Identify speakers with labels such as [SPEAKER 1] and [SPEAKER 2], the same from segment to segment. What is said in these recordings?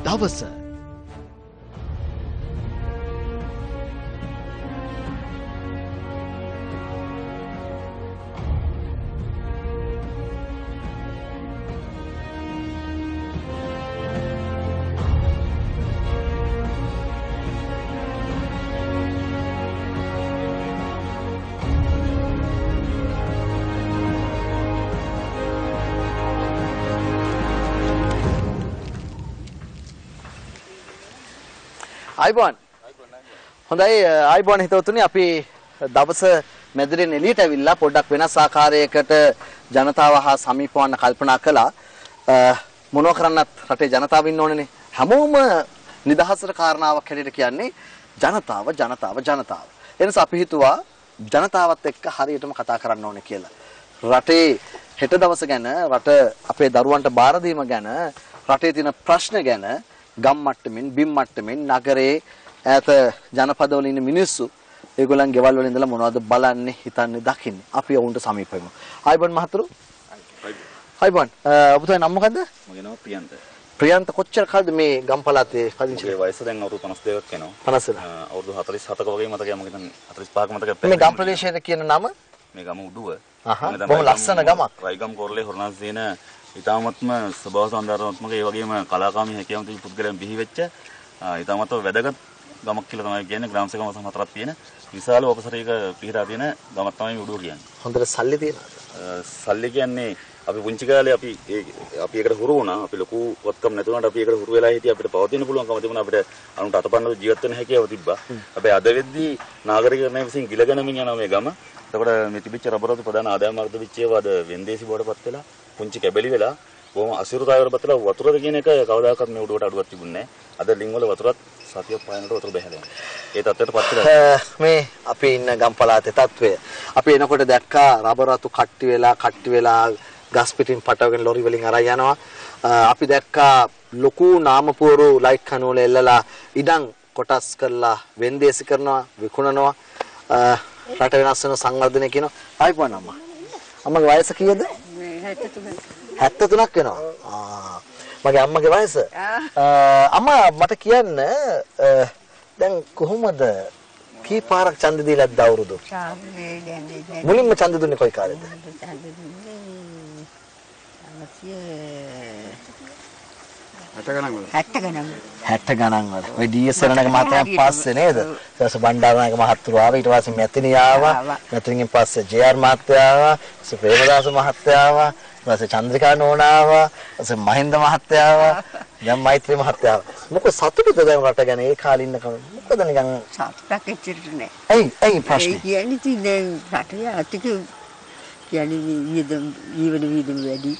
[SPEAKER 1] දවස आइबोन හොඳයි ආයිබෝන් හිතවතුනි අපි දවස මැදිරියෙන් එළියට ඇවිල්ලා පොඩ්ඩක් වෙනස් ආකාරයකට ජනතාව හා සමීප වන්න කල්පනා කළා මොනව කරන්නත් රටේ ජනතාව ඉන්න ඕනේනේ හැමෝම නිදහසට කාරණාවක් හැටියට කියන්නේ ජනතාව ඒ නිසා අපි හිතුවා ජනතාවත් එක්ක හරියටම කතා කරන්න ඕනේ කියලා රටේ හෙට දවස ගැන රට අපේ දරුවන්ට බාර දීම ගැන රටේ තියෙන ප්‍රශ්න ගැන ගම් මට්ටමින් බිම් මට්ටමින් නගරේ ඈත ජනපදවල ඉන්න මිනිස්සු ඒගොල්ලන් ගෙවල් වල ඉඳලා මොනවද බලන්නේ හිතන්නේ දකින්නේ අපි වුන්ට සමීප වෙමු. ආයිබන් මහතුරු. ආයිබන්. ඔබතුමා නම මොකද්ද?
[SPEAKER 2] මගේ නම ප්‍රියන්ත.
[SPEAKER 1] ප්‍රියන්ත කොච්චර කාලද මේ ගම් පළාතේ පදිංචි?
[SPEAKER 2] මගේ වයස දැන් අවුරුදු 52ක් වෙනවා.
[SPEAKER 1] 52.
[SPEAKER 2] අවුරුදු 47ක වගේ මතකයි මම හිතන්නේ 45ක මතකයි.
[SPEAKER 1] මේ ගම් ප්‍රදේශයේ කියන නම?
[SPEAKER 2] මේ ගම උඩුව.
[SPEAKER 1] බොහොම ලස්සන ගමක්.
[SPEAKER 2] රයිගම් කොරලේ හොරනාස් දින ඊටාත්ම ස්වභාව සෞන්දර්යාත්මක ඒ වගේම කලාකාමී හැකියාවන් තිබු පුද්ගලයන් බිහි වෙච්ච ඊටාත්ම වැදගත් ගමක් කියලා තමයි කියන්නේ ග්‍රාම සේවක මසම් හතරක් තියෙන විශාල උපසරයක පිහිටා තියෙන ගමක් තමයි උඩුව කියන්නේ.
[SPEAKER 1] හොඳට සල්ලි තියෙනවා.
[SPEAKER 2] සල්ලි කියන්නේ අපි පුංචි කාලේ අපි ඒකට හුරු වුණා. අපි ලොකු වත්කම් නැතුණාට අපි ඒකට හුරු වෙලා හිටියා. අපිට පවතින්න පුළුවන්කම තිබුණා. අපිට අනුන්ට අතපන්න ජීවත් වෙන්න හැකියාව තිබ්බා. හැබැයි අද වෙද්දී නාගරිකයන් විසින් ගිලගෙනමින් යනවා මේ ගම. එතකොට මේ තිබිච්ච රබරතු ප්‍රධාන ආදායම මාර්ග තිබිච්ච ඒවා අද වෙන්දේසි බවටපත් වෙලා පුංචි කැබලි වෙලා බොහොම අසිරුතාවයකටපත් වෙලා වතුරද කියන එක කවදාකවත් මේ උඩුවට අඩුවක් තිබුණේ නැහැ. අද ලිං වල වතුරත් සතියක් පායනට වතුර බහැලා යනවා. ඒ තත්ත්වයටපත් වෙලා
[SPEAKER 1] මේ අපි ඉන්න ගම් පළාතේ තත්ත්වය. අපි එනකොට දැක්කා රබරතු කට්ටි වෙලා ගස් පිටින් පටවගෙන ලොරි වලින් අරන් යනවා. අපි දැක්කා ලොකු නාමපුවරු ලයිට් කණු වල එල්ලලා ඉඩම් කොටස් කරලා වෙන්දේසි කරනවා විකුණනවා. රට වෙනස් වෙන සංවර්ධනය කියනවා. ආයිපුවා අම්මා. අම්මගේ වයස කීයද? 73ක් වෙනවා. මගේ අම්මගේ වයස. අම්මා මට කියන්න දැන් කොහොමද කී පාරක් ඡන්ද දීලාද අවුරුදු? මුලින්ම ඡන්ද දුන්නේ කොයි කාලෙද? 60 ගණන් වල. ඔය ඩීඑස් සරණක මහත්තයා පස්සේ නේද? ඊට පස්සේ බණ්ඩාරනායක මහත්තුරු ආවා. ඊට පස්සේ මෙතනිය ආවා. මෙතනින් පස්සේ ජේ.ආර් මහත්තයා ආවා. ඊට ප්‍රේමදාස මහත්තයා ආවා. ඊට පස්සේ චන්ද්‍රිකා නෝනා ආවා. ඊට පස්සේ මහින්ද මහත්තයා ආවා. දැන් මෛත්‍රී මහත්තයා ආවා. මොකද සතුටුද දැන් රට ගැන ඒ කාලේ ඉන්නකම? මොකද නිකන්
[SPEAKER 3] සතුටක් එච්චරට නෑ.
[SPEAKER 1] ඇයි ප්‍රශ්නේ?
[SPEAKER 3] ඒ කියන්නේ ඉතින් රටේ ආර්ථික කියන්නේ ජීවන වැඩි.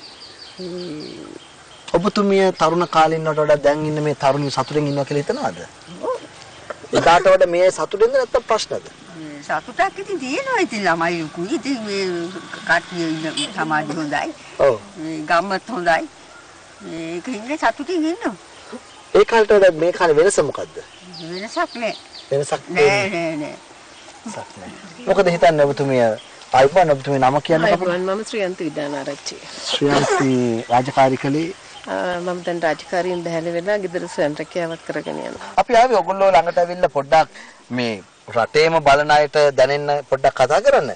[SPEAKER 1] ඔබතුමිය තරුණ කාලේ ඉන්නවට වඩා දැන් ඉන්න මේ තරුණිය සතුටෙන් ඉන්නවා කියලා හිතනවද? එදාට වඩා මේ සතුටෙන්ද නැත්නම් ප්‍රශ්නද?
[SPEAKER 3] සතුටක් ඉතින් තියෙනවා. ඉතින් ළමයි ලොකුයි. ඉතින් මේ කට්ටිය ඉන්න සමාජය හොඳයි. ඔව්. මේ ගමත් හොඳයි. මේක ඉන්නේ සතුටින් ඉන්නවා.
[SPEAKER 1] ඒ කාලේට වඩා මේ කාලේ වෙනස මොකද්ද?
[SPEAKER 3] වෙනසක් නෑ.
[SPEAKER 1] වෙනසක්
[SPEAKER 3] නෑ.
[SPEAKER 1] මොකද හිතන්නේ ඔබතුමිය? ආයිබන් ඔබතුමිය නම කියන්න
[SPEAKER 4] කපුව. මම ශ්‍රියන්ති විදානාරච්චි.
[SPEAKER 1] ශ්‍රියන්ති රාජකාරී කලේ
[SPEAKER 4] මම දැන් රාජකාරියෙන් බැහැල වෙලා ගෙදර ස්වයං රැකියාවක් කරගෙන යනවා.
[SPEAKER 1] අපි ආවේ ඔයගොල්ලෝ ළඟට ඇවිල්ලා පොඩ්ඩක් මේ රටේම බලන අයට දැනෙන්න පොඩ්ඩක් කතා කරන්න.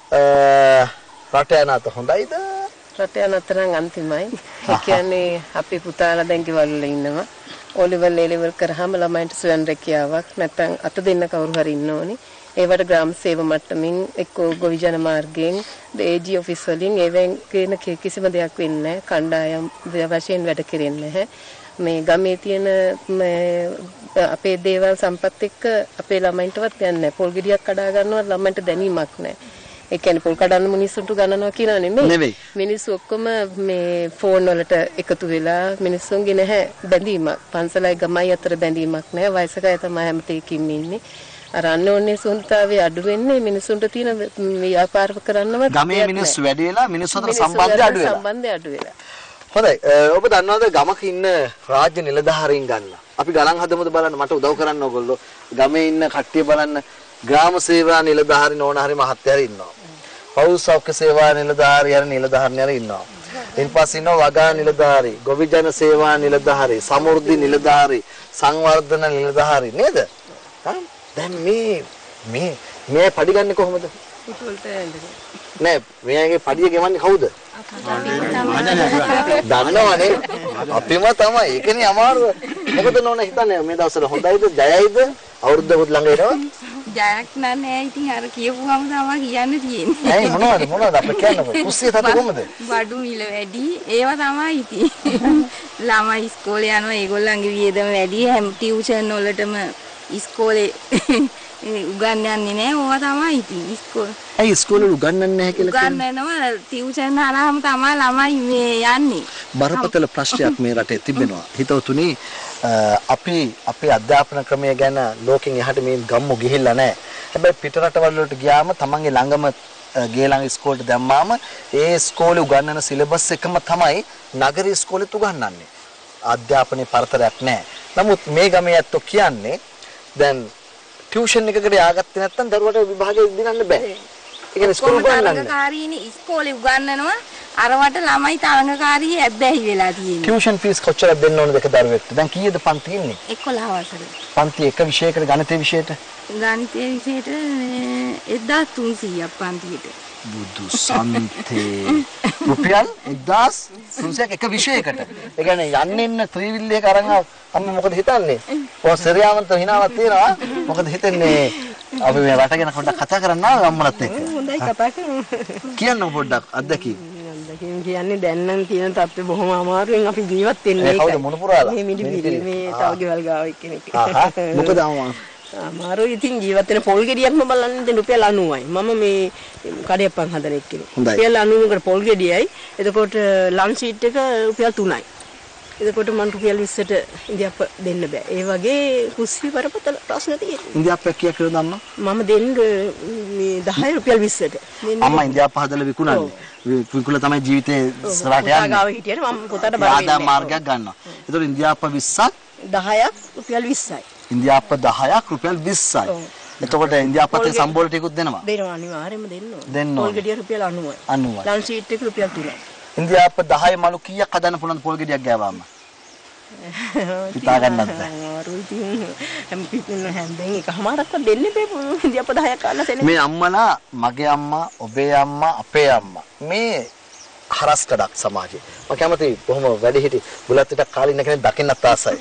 [SPEAKER 1] රට යන අත හොඳයිද?
[SPEAKER 4] රට යන අත නම් අන්තිමයි. ඒ කියන්නේ අපේ පුතාලා දැන් ගෙවල් වල ඉන්නවා. ඕලෙවල් ලෙවල් කරාම ළමයින්ට ස්වයං රැකියාවක් නැත්නම් අත දෙන්න කවුරු හරි ඉන්න ඕනි. ඒවට ග්‍රාම සේව මට්ටමින් එක්ක ගොවිජන මාර්ගයෙන් ඒජී ඔෆිස් වලින් ඒවෙන් කියන කිසිම දෙයක් වෙන්නේ නැහැ. කණ්ඩායම් වශයෙන් වැඩ කෙරෙන්නේ නැහැ. මේ ගමේ තියෙන අපේ දේවල් සම්පත් එක්ක අපේ ළමයින්ටවත් යන්නේ නැහැ. පොල් ගෙඩියක් කඩා ගන්නවත් ළමයින්ට දැනීමක් නැහැ. ඒ කියන්නේ පොල් කඩන්න මිනිස්සුන්ට ගණනවා කියලා නෙමෙයි. මිනිස්සු ඔක්කොම මේ ෆෝන් වලට එකතු වෙලා මිනිස්සුන්ගේ නැහැ බැඳීමක්. පන්සලයි ගමයි අතර බැඳීමක් නැහැ. වයසක අය තමයි හැමතේකින් ඉන්නේ. අර අන්නෝන්නේ සුන්තාවේ අඩු වෙන්නේ මිනිසුන්ට තියෙන ව්‍යාපාර කරන්නවත්
[SPEAKER 1] ගමේ මිනිස්සු වැඩි වෙලා මිනිස්සු අතර සම්බන්ධය අඩු වෙලා. හොඳයි. ඔබ දන්නවද ගමක ඉන්න රාජ්‍ය නිලධාරීන් ගන්න. අපි ගණන් හදමුද බලන්න මට උදව් කරන්න ඕගොල්ලෝ. ගමේ ඉන්න කට්ටිය බලන්න ග්‍රාම සේවා නිලධාරී නෝනා හරි මහත්තයා ඉන්නවා. පෞද්ගලික සෞඛ්‍ය සේවා නිලධාරී හරි නිලධාරිනියර ඉන්නවා. ඉන්පස්සේ ඉන්නවා වගා නිලධාරී, ගොවිජන සේවා නිලධාරී, සමෘද්ධි නිලධාරී, සංවර්ධන නිලධාරී නේද? දැන් මේ පඩි ගන්න කොහොමද? නෑ මෙයාගේ පඩිය ගෙවන්නේ කවුද? දන්නවනේ. අපිම තමයි. ඒකනේ අමාරුව. මොකද නෝන හිතන්නේ මේ දවස්වල හොඳයිද ජයයිද? අවුරුද්දකුත් ළඟ එනවා.
[SPEAKER 5] ජයක් නෑ ඉතින් අර කියපුවම තමයි කියන්න තියෙන්නේ.
[SPEAKER 1] ඇයි මොනවද අපිට කියන්නකෝ. කුස්සිය තත්ත්වය කොහමද?
[SPEAKER 5] බඩු මිල වැඩි ඒවා තමයි ඉතින්. ළමයි ඉස්කෝලේ යනවා ඒගොල්ලන්ගේ වියදම වැඩි හැම ටියුෂන් වලටම ඉස්කෝලේ උගන්වන්නේ නෑ ඕවා තමයි ඉතින් ඉස්කෝලේ.
[SPEAKER 1] ඇයි ඉස්කෝලේ උගන්වන්නේ නැහැ කියලා කියන්නේ?
[SPEAKER 5] උගන්වනවා ටියුෂන් හරහාම තමයි ළමයි මේ යන්නේ.
[SPEAKER 1] බරපතල ප්‍රශ්නයක් මේ රටේ තිබෙනවා. හිතවතුනි අපේ අධ්‍යාපන ක්‍රමය ගැන ලෝකෙන් එහාට මේ ගම්මු ගිහිල්ලා නැහැ. හැබැයි පිට රටවල් වලට ගියාම තමන්ගේ ළඟම ගේ ළඟ ඉස්කෝලේට දැම්මාම ඒ ඉස්කෝලේ උගන්වන සිලබස් එකම තමයි නගර ඉස්කෝලේත් උගන්වන්නේ. අධ්‍යාපනයේ පරතරයක් නැහැ. නමුත් මේ ගමේ ඇත්තෝ කියන්නේ දැන් ටියුෂන් එකකට යාගත්තේ නැත්නම් දරුවට විභාගෙ දිනන්න බෑ. ඒ කියන්නේ ඉස්කෝලේ උගන්වන්නේ.
[SPEAKER 5] තරඟකාරීනේ ඉස්කෝලේ උගන්වනවා අරවට ළමයි තරඟකාරී ඇබ්බැහි වෙලා තියෙනවා.
[SPEAKER 1] ටියුෂන් ෆීස් කොච්චරද දෙන්න ඕනද එක දරුවෙක්ට? දැන් කීයද පන්ති ඉන්නේ?
[SPEAKER 5] 11 වසරේ.
[SPEAKER 1] පන්ති එක විෂයකට ගණිතේ විෂයට?
[SPEAKER 5] ගණිතයේ විෂයට 1300ක් පන්තියට.
[SPEAKER 1] බුදු සන්තේ රුපියල් 1300ක් එක විෂයකට. ඒ කියන්නේ යන්න ඉන්න ත්‍රිවිල් එක අරන් අම්ම මොකද හිතන්නේ? ඔය සරියාවන්ත හිනාවක් තියනවා. මොකද හිතන්නේ? අපි මේ රට ගැන පොඩ්ඩක් කතා කරන්න ආව අම්මලත් එක්ක.
[SPEAKER 4] හොඳයි කතා කරමු.
[SPEAKER 1] කියන්න පොඩ්ඩක් අත්දැකීම්.
[SPEAKER 4] අත්දැකීම් කියන්නේ දැන් නම් තියෙන තත්ත්වය බොහොම අමාරුවෙන් අපි ජීවත් වෙන්නේ.
[SPEAKER 1] කවුද මොනපුරාලා?
[SPEAKER 4] මේ මිඩි මේ තව ගෙවල් ගාව එක්කෙනෙක්.
[SPEAKER 1] මොකද අම්මා?
[SPEAKER 4] අමාරුයි ඉතින් ජීවත් වෙන පොල් ගෙඩියක්ම බලන්න ඉතින් රුපියල් 90යි. මම මේ කඩේප්පන් හදන එක්කෙනෙක්. රුපියල් 90කට පොල් ගෙඩියයි. එතකොට ලන්ච් සීට් එක රුපියල් 3යි. එතකොට මම රුපියල් 20ට ඉන්දියාප්ප දෙන්න බෑ. ඒ වගේ කුස්සිය බරපතල ප්‍රශ්න තියෙනවා.
[SPEAKER 1] ඉන්දියාප්ප කීයක් කියලාද අම්මා?
[SPEAKER 4] මම දෙන්න මේ 10 රුපියල් 20ට.
[SPEAKER 1] අම්මා ඉන්දියාප්ප හදලා විකුණන්නේ. විකුණලා තමයි ජීවිතේ ඉස්සරහට යන්නේ.
[SPEAKER 4] ගාව හිටියට මම පුතාට බර
[SPEAKER 1] ආදා මාර්ගයක් ගන්නවා. එතකොට ඉන්දියාප්ප 20ක්
[SPEAKER 4] 10ක් රුපියල් 20යි.
[SPEAKER 1] ඉන්දියාප්ප 10ක් රුපියල් 20යි. එතකොට ඉන්දියාප්පතේ සම්බෝල ටිකුත් දෙනවා.
[SPEAKER 4] දෙනවා අනිවාර්යයෙන්ම දෙන්න ඕන.
[SPEAKER 1] දෙන්න ඕන.
[SPEAKER 4] පොල් ගෙඩිය රුපියල් 90යි.
[SPEAKER 1] 90යි.
[SPEAKER 4] ලන්ච් සීට් එක රුපියල් 3යි.
[SPEAKER 1] ඉන්දියාප්ප 10 මලු කීයක් හදන්න පුළුවන්ද පොල් ගෙඩියක් ගෑවාම? හිතා ගන්නත් බෑ.
[SPEAKER 4] හැම පිටින් හැන්දෙන් එකමාරක්වත් දෙන්න බෑ. ඉන්දියාප්ප 10ක් ගන්න තැන.
[SPEAKER 1] මේ අම්මලා මගේ අම්මා, ඔබේ අම්මා, අපේ අම්මා. මේ හරස්කඩක් සමාජේ. මම කැමති කොහොම වැඩි හිටි බුලත් පිටක් කාලේ ඉන්න කෙනෙක් දකින්නත් ආසයි.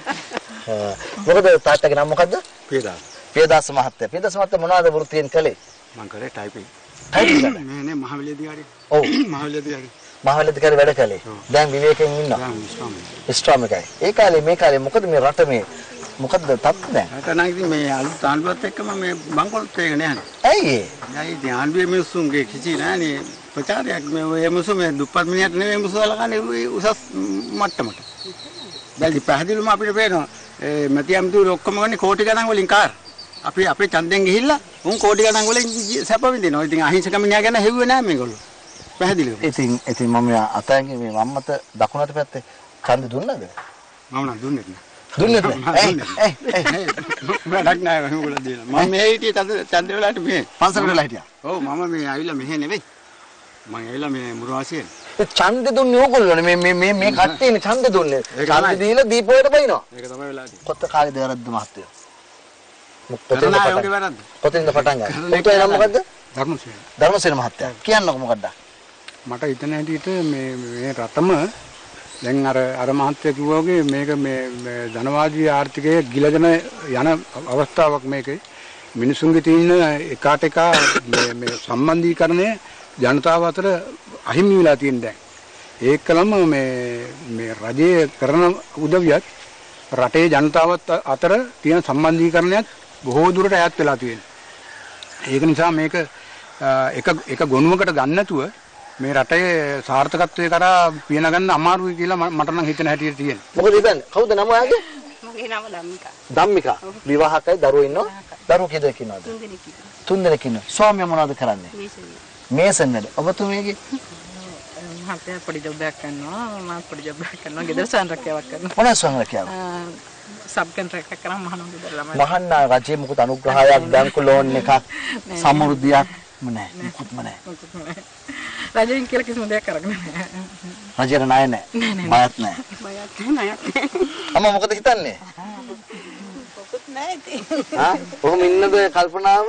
[SPEAKER 1] මොකද තාත්තගේ නම මොකද්ද?
[SPEAKER 6] පියදාස.
[SPEAKER 1] පියදාස මහත්තයා. පියදාස මහත්තයා මොනවද වෘත්තියෙන් කළේ?
[SPEAKER 6] මම කරේ ටයිපින්.
[SPEAKER 1] ටයිපින් කරා.
[SPEAKER 6] නේ මහවිද්‍යාලේ.
[SPEAKER 1] ඔව්.
[SPEAKER 6] මහවිද්‍යාලේ.
[SPEAKER 1] මහවිද්‍යාලේ වැඩ කළේ. දැන් විවේකයෙන් ඉන්නවා. ඉස්ට්‍රාමිකයි. ඒ කාලේ මේ කාලේ මොකද මේ රට මේ මොකද්ද තත්ත්වය දැන්?
[SPEAKER 6] රට නම් ඉතින් මේ අලුත් ආණ්ඩුවත් එක්කම මේ බංකොලොත් එක නෑනේ.
[SPEAKER 1] ඇයි ඒ?
[SPEAKER 6] නෑ ඉතින් ආණ්ඩුවේ මිනිස්සුන්ගේ කිසි නෑනේ ප්‍රචාරයක් මේ ඔය මිනිස්සු මේ දුප්පත් මිනිහට නෙවෙයි මිනිස්සු වලකන්නේ උසස් මට්ටමට. දැන් පැහැදිලිවම අපිට පේනවා මැති ඇමතුරු ඔක්කොම ගන්නේ කෝටි ගණන් වලින් කාර්. අපි අපේ ඡන්දෙන් ගිහිල්ලා උන් කෝටි ගණන් වලින් සැප විඳිනවා. ඉතින් අහිංසක මිනිහා ගැන හෙව්වේ නෑ මේගොල්ලෝ. පැහැදිලිව.
[SPEAKER 1] ඉතින් මම අතෑගේ මේ වම්මත දකුණට පැත්තේ ඡන්ද දුන්නද?
[SPEAKER 6] මම නම් දුන්නේ නෑ.
[SPEAKER 1] දුන්නේ නැහැ.
[SPEAKER 6] වැඩක් නෑ මේගොල්ලෝ දෙනවා. මම මේ හිටියේ ඡන්ද වෙලාවට මේ
[SPEAKER 1] පන්සලට වෙලා හිටියා.
[SPEAKER 6] ඔව් මම මේ ආවිලා මෙහෙ නෙවෙයි. මම ඇවිල්ලා මේ මුරවාසියෙන්.
[SPEAKER 1] ඒ ඡන්ද දුන්නේ ඕගොල්ලෝනේ මේ කට්ටියනේ ඡන්ද දුන්නේ. ඡන්ද දීලා දීපෝයට බයිනවා.
[SPEAKER 6] ඒක තමයි වෙලා තියෙන්නේ.
[SPEAKER 1] කොත්ත කාලේ දෙවරද්ද මහත්තයෝ. කොතෙන්ද පටන් ගන්නේ? උන්ට නම මොකද්ද?
[SPEAKER 6] ධර්මසේන.
[SPEAKER 1] ධර්මසේන මහත්තයා. කියන්නකො මොකද්ද?
[SPEAKER 6] මට හිතන හැටියට මේ රටම දැන් අර මහත්තයා කිව්වා වගේ මේක මේ ධනවාදී ආර්ථිකයේ ගිලගෙන යන අවස්ථාවක් මේකේ. මිනිසුන්ගේ තියෙන එකාට එක මේ සම්බන්ධීකරණය ජනතාව අතර අහිමි වෙලා තියෙන දැන්. ඒකලම මේ රජයේ කරන උදවියත් රටේ ජනතාවත් අතර තියෙන සම්බන්ධීකරණයත් බොහෝ දුරට ඈත් වෙලා තියෙනවා. ඒක නිසා මේක එක ගොනුවකට ගන්න නැතුව මේ රටේ සාර්ථකත්වයේ කරා පියන ගන්න අමාරුයි කියලා මට නම් හිතෙන හැටියට තියෙනවා.
[SPEAKER 1] මොකද හිතන්නේ? කවුද නම ඔයාගේ?
[SPEAKER 5] මගේ නම ධම්මිකා.
[SPEAKER 1] ධම්මිකා. විවාහකයි දරුවෝ ඉන්නවා? දරුවෝ කී දෙනෙක් ඉන්නවද?
[SPEAKER 5] 3 දෙනෙක් ඉන්නවා.
[SPEAKER 1] 3 දෙනෙක් ඉන්නවා. ස්වාමියා මොනවද කරන්නේ? මේසන් වැඩ. ඔබතුමියගේ
[SPEAKER 7] මහත්තයා පොඩි ජොබ් එකක් කරනවා. මම පොඩි ජොබ් එකක් කරනවා. ගෙදර සංරක්ෂකයක් කරනවා.
[SPEAKER 1] මොනවද සංරක්ෂකයාව?
[SPEAKER 7] සබ් කොන්ට්‍රැක්ට් එකක් කරා මහානගර ළමයි.
[SPEAKER 1] මහන්න රජයේ මොකද අනුග්‍රහයක් බැංකු ලෝන් එකක් සමෘද්ධියක් මොකුත්ම නැහැ.
[SPEAKER 7] රජෙන් කියලා කිසිම දෙයක් අරගෙන නැහැ.
[SPEAKER 1] රජයට ණය නැහැ. බයත් නැහැ.
[SPEAKER 3] බයත් නැහැ.
[SPEAKER 1] අම්මා මොකද හිතන්නේ?
[SPEAKER 3] මොකුත් නැහැ ඉතින්.
[SPEAKER 1] කොහොම ඉන්නද කල්පනාව?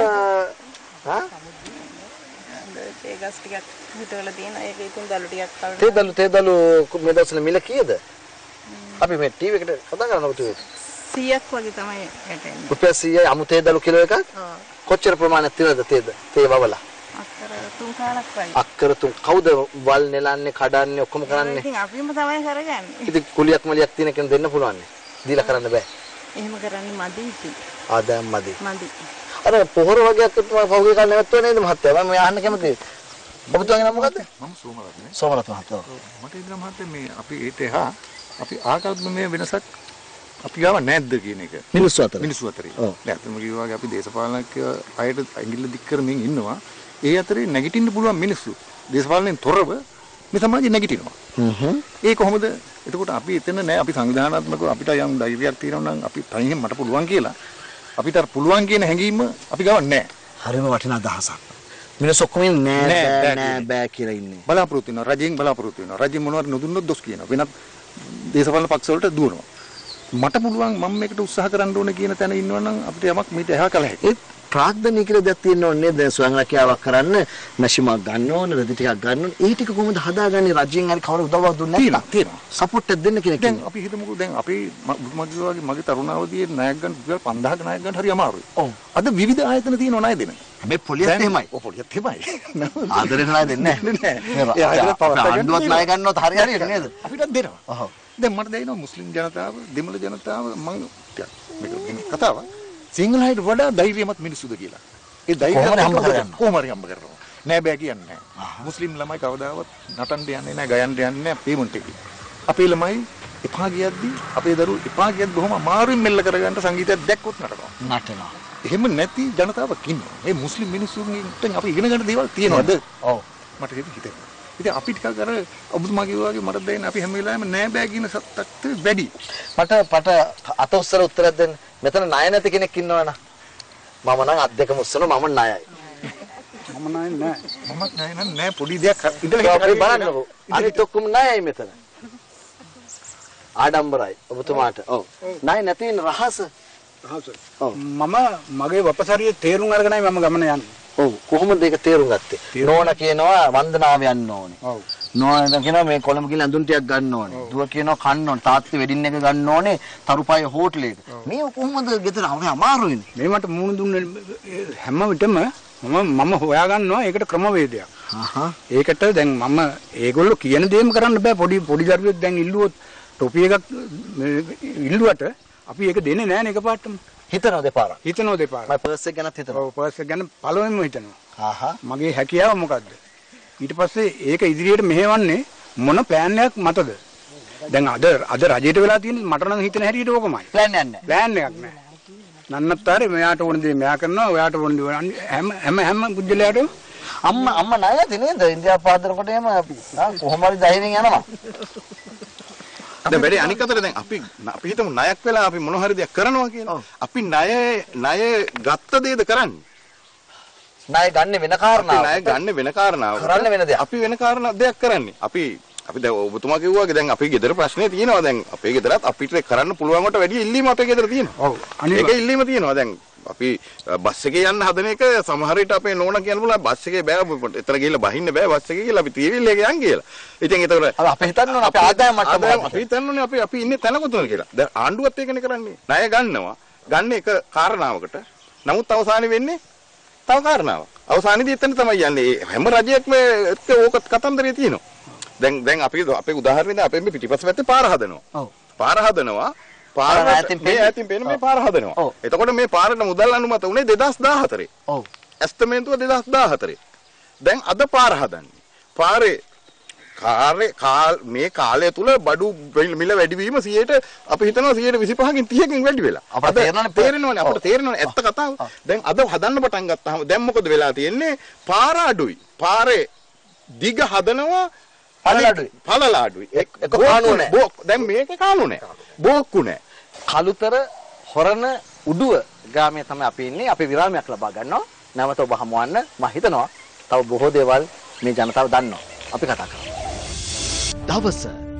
[SPEAKER 5] ඒ ගස් ටිකක් හිතවල තියෙන ඒක ඉතින් දළු ටිකක් කවුරු
[SPEAKER 1] තේදලු මේ දවස්වල මිල කීයද? අපි මේ ටීවී එකට කතා කරනකොට
[SPEAKER 5] 100ක් වගේ තමයි යටෙන්නේ.
[SPEAKER 1] රුපියල් 100යි අමු තේදලු කිලෝ එකක්? කොච්චර ප්‍රමාණයක් තියෙනවද තේ වවලා?
[SPEAKER 5] අක්කර 3 කාලක් වගේ.
[SPEAKER 1] අක්කර 3 කවුද වල් නෙලන්නේ කඩන්නේ ඔක්කොම කරන්නේ?
[SPEAKER 5] ඉතින් අපිම තමයි කරගන්නේ.
[SPEAKER 1] ඉතින් කුලියක් මලියක් තියෙන කෙනෙක් දෙන්න පුළුවන් නේ. දීලා කරන්න බෑ.
[SPEAKER 5] එහෙම කරන්නේ මදි ඉතින්.
[SPEAKER 1] දැන් මදි.
[SPEAKER 5] මදි.
[SPEAKER 1] අර පොහොර වගේක් පහුගිය කාලේ නැවතුනේ නේද මහත්තයා? මම අහන්න කැමතියි. ඔබතුමාගේ නම මොකද්ද?
[SPEAKER 8] මම සෝමරත්නේ.
[SPEAKER 1] සෝමරත් මහත්තයා.
[SPEAKER 8] මට ඉදලා මහත්තයා මේ අපි ඒට එහා අපි ආකල්පමය වෙනසක් අපි ගාව නැද්ද කියන එක.
[SPEAKER 1] මිනිස්සු අතර.
[SPEAKER 8] ඔව්. දැන් අතම කිව්වා වගේ අපි දේශපාලනක අයට ඇඟිල්ල දික් කරමින් ඉන්නවා. ඒ අතරේ නැගිටින්න පුළුවන් මිනිස්සු. දේශපාලනයෙන් තොරව මේ සමාජෙ නැගිටිනවා. ඒ කොහොමද? එතකොට අපි එතන නෑ අපි සංවිධානාත්මකව අපිට යම් ධෛර්යයක් තියෙනවා නම් අපි තනියෙන් මට පුළුවන් කියලා අපිට අර පුළුවන් කියන හැඟීම අපි ගාව නෑ.
[SPEAKER 1] හරිම වටිනා අදහසක්. මිනිස්සු ඔක්කොම නෑ බෑ කියලා ඉන්නේ.
[SPEAKER 8] බලාපොරොත්තු වෙනවා රජෙන් බලාපොරොත්තු වෙනවා. රජෙ මොනවද නොදුන්නොත් දොස් කියනවා. වෙනත් දේශපාලන පක්ෂ වලට දුවනවා. මට පුළුවන් මම මේකට උත්සාහ කරන්න ඕනේ කියන තැන ඉන්නවනම් අපිට යමක් මේට එහා කළ හැකියි.
[SPEAKER 1] ඒ ප්‍රාග්ධනීය කියලා දෙයක් තියෙන්න ඕනේ නේද? ස්වයං රැකියාවක් කරන්න මැෂිමක් ගන්න ඕනේ, රෙදි ටිකක් ගන්න ඕනේ. ඒ ටික කොහොමද හදාගන්නේ? රජයෙන් හරි කවුරු උදව්වක් දුන්නේ නැත්නම්?
[SPEAKER 8] තියෙනවා.
[SPEAKER 1] සපෝට් එකක් දෙන්න කෙනෙක්
[SPEAKER 8] දැන් අපි හිතමුකෝ දැන් අපේ මගේ තරුණාවදී ණයක් ගන්න 5000ක ණයක් ගන්න හරි අමාරුයි. ඔව්. අද විවිධ ආයතන තියෙනවා ණය දෙන.
[SPEAKER 1] හැබැයි පොලියත් එහෙමයි.
[SPEAKER 8] ඔව් පොලියත් එහෙමයි.
[SPEAKER 1] ආදරේ ණය දෙන්නේ නැහැ. ඒ ආයතන පවත් ගන්නවත් ණය ගන්නවත් හරි හරියට නේද?
[SPEAKER 8] අපිටත් දෙනවා. ඔව්. දැන් මට දැනෙනවා මුස්ලිම් ජනතාව, දෙමළ ජනතාව මම මේක කතාව සිංහලයිට වඩා ධෛර්යමත් මිනිස්සුද කියලා. ඒ ධෛර්යය කොහොම හරි හම්බ කරනවා. නෑ බෑ කියන්නේ නෑ. මුස්ලිම් ළමයි කවදාවත් නටන්න යන්නේ නෑ, ගයන්න යන්නේ නෑ පේමන්ට් එකේ. අපේ ළමයි එපා ගියද්දි අපේ දරුවෝ එපා ගියත් බොහොම අමාරුවෙන් මෙල්ල කරගන්න සංගීතයක් දැක්කොත් නටනවා. එහෙම නැති ජනතාවක් ඉන්නවා. මේ මුස්ලිම් මිනිස්සුන්ගෙන් අපි ඉගෙන ගන්න දේවල් තියෙනවද? ඔව්. මට හිතෙනවා. ඉතින් අපි ටිකක් අර ඔබතුමා කිව්වා වගේ මට දැනෙන අපි හැම වෙලාවෙම නෑ බෑ කියන සත්‍යක් වැඩි.
[SPEAKER 1] මට අත උස්සලා උත්තරයක් දෙන්න. මෙතන ණය නැති කෙනෙක් ඉන්නවනම් මම නම් අත් දෙකම උස්සනවා මම ණයයි.
[SPEAKER 6] මම නෑ.
[SPEAKER 8] මමත් නෑ පොඩි දෙයක් ඉඳලා
[SPEAKER 1] අපි බලන්නකෝ. අනිත් ඔක්කොම ණයයි මෙතන. ආඩම්බරයි ඔබතුමාට. ඔව්. ණය නැති වෙන රහස.
[SPEAKER 6] ඔව්. මම මගේ වපසරියේ තේරුම් අරගෙනයි මම ගමන යන්නේ.
[SPEAKER 1] ඔව්. කොහොමද ඒක තේරුම් ගත්තේ? නෝන කියනවා වන්දනාව යන්න ඕනේ. ඔව්. නෝන කියනවා මේ කොළඹ ගිහින් අඳුන් ටිකක් ගන්න ඕනේ. දුව කියනවා කන්න ඕනේ. තාත්තේ වෙඩින් එක ගන්න ඕනේ. තරුපය හෝටලෙක. මේ කොහොමද ගෙදර අමාරුයිනේ.
[SPEAKER 6] මේ මට මුණු දුන්නේ හැම විටම මම හොයා ගන්නවා ඒකට ක්‍රමවේදයක්. ඒකට දැන් මම ඒගොල්ලෝ කියන දේම කරන්න බෑ. පොඩි දරුවෙක් දැන් ඉල්ලුවොත් ටොපි එකක් ඉල්ලුවට අපි ඒක දෙන්නේ නෑනේ එකපාරටම.
[SPEAKER 1] හිතනවා දෙපාරක්.
[SPEAKER 6] හිතනවා දෙපාරක්.
[SPEAKER 1] මම පර්ස් එක ගැනත් හිතනවා.
[SPEAKER 6] ඔව් පර්ස් එක ගැන පළවෙනිම හිතනවා. මගේ හැකියාව මොකද්ද? ඊට පස්සේ ඒක ඉදිරියට මෙහෙවන්නේ මොන ප්ලෑන් එකක් මතද? දැන් අද රජයට වෙලා තියෙන මට නම් හිතෙන හැටියට ඕකමයි.
[SPEAKER 1] ප්ලෑන් එකක් නැහැ.
[SPEAKER 6] ප්ලෑන් එකක් නැහැ. නන්නත්තරේ මෙයාට ඕන දේ මෙයා කරනවා, ඔයාට ඕන දේ හැම පුජ්‍යලයාටම
[SPEAKER 1] අම්මා ණයද නේද? ඉන්දියාව පාදනකොට එහෙම කොහොම හරි ධෛර්යයෙන් යනවා.
[SPEAKER 8] දැන් වැඩි අනික් අතට දැන් අපි හිතමු ණයක් වෙලා අපි මොන හරි දෙයක් කරනවා කියලා. අපි ණය ගත්ත දේද කරන්නේ?
[SPEAKER 1] ණය ගන්න වෙන කාරණාවක්.
[SPEAKER 8] ණය ගන්න වෙන කාරණාවක්.
[SPEAKER 1] කරන්න වෙන දෙයක්.
[SPEAKER 8] අපි වෙන කාරණා දෙයක් කරන්නේ. අපි දැන් ඔබතුමා කිව්වා වගේ දැන් අපේ ගෙදර ප්‍රශ්නේ තියෙනවා. දැන් අපේ ගෙදරත් අපිට කරන්න පුළුවන් කොට වැඩි ඉල්ලීම අපේ ගෙදර තියෙනවා. ඔව්. ඒක ඉල්ලීම තියෙනවා. දැන් අපි බස් එකේ යන්න හදන එක සමහර විට අපේ නෝනා කියන බුලා බස් එකේ බෑ එතන ගිහලා බහින්න බෑ බස් එකේ කියලා අපි තීවිල් එකේ යන් කියලා. ඉතින් ඒතකොට
[SPEAKER 1] අපි හිතන්න ඕනේ අපේ ආදායම මට්ටම
[SPEAKER 8] අපි හිතන්න ඕනේ අපි ඉන්නේ තැන කොතනද කියලා. දැන් ආණ්ඩුවත් ඒකනේ කරන්නේ. ණය ගන්නවා. ගන්න එක කාරණාවකට. නමුත් අවසානයේ වෙන්නේ තව කාරණාවක්. අවසානයේදී එතන තමයි යන්නේ. හැම රජයක්ම ඕක කතන්දරේ තියෙනවා. දැන් අපේ උදාහරණයක් අපේ මේ පිටිපස්ස පැත්තේ පාර හදනවා. ඔව්. පාර හදනවා. මේ ඈතින් පේන මේ පාර හදනවා. එතකොට මේ පාරට මුදල් අනුමත උනේ 2014. ඔව්. ඇස්තමේන්තුව 2014. දැන් අද පාර හදන්නේ. පාරේ මේ කාලය තුල බඩු මිල වැඩිවීම 100ට අපි හිතනවා 125කින් 30කින් වැඩි වෙලා. අපිට තේරෙනවනේ ඇත්ත කතාව. දැන් අද හදන්න පටන් ගත්තාම දැන් මොකද වෙලා තියෙන්නේ? පාර අඩුයි. පාරේ දිග හදනවා පළල අඩුයි. ඒක කානුව නැහැ. දැන් මේක කානුව නැහැ. බෝක්කු නැහැ.
[SPEAKER 1] කලුතර හොරණ උඩුව ගාමේ තමයි අපි ඉන්නේ. අපි විරාමයක් ලබා ගන්නවා. නැවත ඔබ හමුවන්න මම හිතනවා තව බොහෝ දේවල් මේ ජනතාව දන්නවා. අපි කතා කරමු. දවස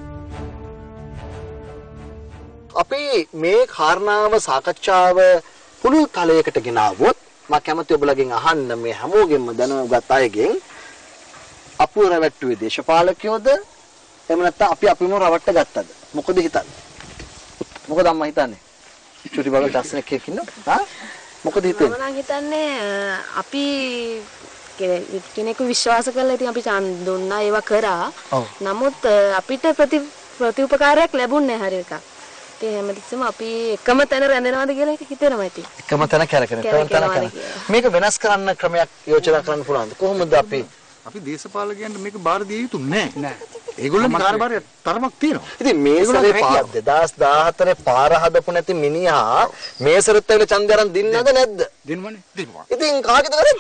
[SPEAKER 1] අපි මේ කාරණාව සාකච්ඡාව පුළුල් තලයකට ගෙනාවොත් මම කැමති ඔබලගෙන් අහන්න මේ හැමෝගෙම දැනුගත් අයගෙන් අපුව රැවට්ටුවේ දේශපාලකයෝද එහෙම නැත්නම් අපි අපිම රවට්ට ගත්තද? මොකද හිතන්නේ? මොකද අම්මා හිතන්නේ? චුටි බගල් ටක්ස්නෙක් එකක් ඉන්නවා. මොකද හිතන්නේ?
[SPEAKER 9] මම හිතන්නේ අපි කෙනෙකු විශ්වාස කරලා ඉතින් අපි ඡන්ද දුන්නා ඒවා කරා. නමුත් අපිට ප්‍රතිඋපකාරයක් ලැබුණේ නැහැ හරියට. ඒ හැමතිස්සෙම අපි එකම තැන රැඳෙනවද කියලා හිතෙනවා ඉතින්.
[SPEAKER 1] එකම තැන කැරකෙන. මේක වෙනස් කරන්න ක්‍රමයක් යෝජනා කරන්න පුළුවන්ද? කොහොමද අපි
[SPEAKER 8] දේශපාලකයන්ට මේක බාර දිය යුතු නෑ. ඒගොල්ලන්ගේ කාර්යභාරය තරමක් තියෙනවා.
[SPEAKER 1] ඉතින් මේ සැරේ 2014 පාර හදපු නැති මිනිහා මේ සැරේත් ඇවිල්ලා ඡන්දය අරන් දින්නද නැද්ද?
[SPEAKER 8] දිනවනේ. දිනවා.
[SPEAKER 1] ඉතින් කාගේද වැරද්ද?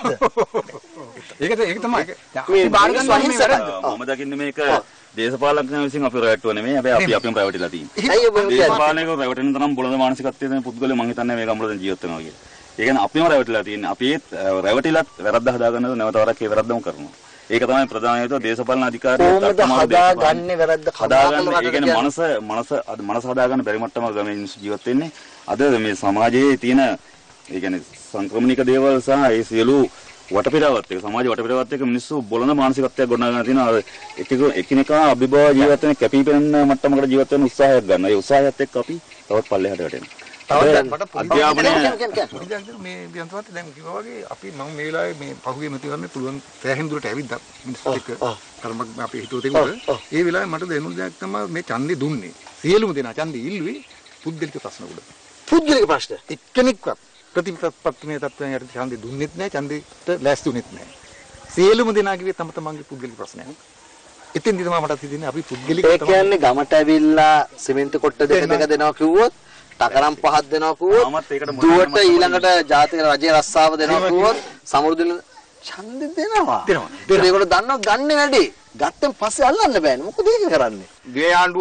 [SPEAKER 6] ඒක තමයි.
[SPEAKER 1] මේ බාර ගන්න වහින්සක.
[SPEAKER 2] මම දකින්නේ මේක දේශපාලකයන් විසින් අපි රැවටුව නෙමෙයි. හැබැයි අපිම රැවටිලා තියෙන්නේ.
[SPEAKER 1] ඇයි ඔබ
[SPEAKER 2] දේශපාලනයක රැවටෙන තරම් බොළඳ මානසිකත්වයේ තියෙන පුද්ගලයෝ මම හිතන්නේ මේක අමුලෙන් ජීවත් වෙනවා කියලා. ඒ කියන්නේ අපිම රැවටිලා තියෙන්නේ. අපි රැවටිලත් වැරද්ද හදාගන්නද නැවත වරක් ඒ වැරද්දම කරනවා. ඒක තමයි ප්‍රධාන හේතුව දේශපාලන අධිකාරිය
[SPEAKER 1] හදාගන්නේ වැරද්ද
[SPEAKER 2] හදාගන්න. ඒ කියන්නේ මනස හදාගන්න බැරි මට්ටමක ගමේ මිනිස්සු ජීවත් වෙන්නේ. අද මේ සමාජයේ තියෙන ඒ කියන්නේ සංක්‍රමණික දේවල් සහ ඒ සියලු වටපිටාවත් එක්ක සමාජ වටපිටාවත් එක්ක මිනිස්සු බොළඳ මානසිකත්වයක් ගොඩනගා තියෙනවා. එකිනෙකා අභිභව ජීවත් වෙන කැපිපෙනෙන මට්ටමකට ජීවත් වෙන උත්සාහයක් ගන්නවා. ඒ උත්සාහයත් එක්ක අපි තවත් පල්ලෙහාට වැටෙනවා.
[SPEAKER 8] අධ්‍යාපනය මේ වියන්තවත් දැන් කිව්වා වගේ අපි මම මේ වෙලාවේ මේ පහුගිය මැතිවරණේ පුළුවන් සෑහෙන දුරට ඇවිද්දා මිනිස්සුත් එක්ක කර්මක් අපි හිතුව තිබුණා. ඒ වෙලාවේ මට දැනුණ දෙයක් තමයි මේ ඡන්දේ දුන්නේ. සියලුම දෙනා ඡන්දේ ඉල්ලුවේ පුද්ගලික ප්‍රශ්න උඩ.
[SPEAKER 1] පුද්ගලික ප්‍රශ්න
[SPEAKER 8] එක්කෙනෙක්වත් ප්‍රතිපත්තිමය තත්ත්වයන් යටතේ ඡන්දේ දුන්නෙත් නැහැ, ඡන්දේට ලෑස්තුනෙත් නැහැ. සියලුම දෙනා කිව්වේ තම තමන්ගේ පුද්ගලික ප්‍රශ්නයක්. ඉතින් තමයි මටත් හිතෙන්නේ අපි පුද්ගලික
[SPEAKER 1] ඒ කියන්නේ ගමට ඇවිල්ලා සිමෙන්ති කොට්ට දෙක දෙනවා කිව්වොත් තකරම් පහක් දෙනවා කිව්වොත් දුවට ඊළඟට ජාතික රජයේ රස්සාව දෙනවා කිව්වොත් සමෘද්ධිල ඡන්දෙ දෙනවා. ඒගොල්ලෝ දන්නවා ගන්න වැඩි. ගත්තන් පස්සේ අල්ලන්න බෑනේ. මොකද ඒක කරන්නේ?
[SPEAKER 10] ගේ ආණ්ඩුව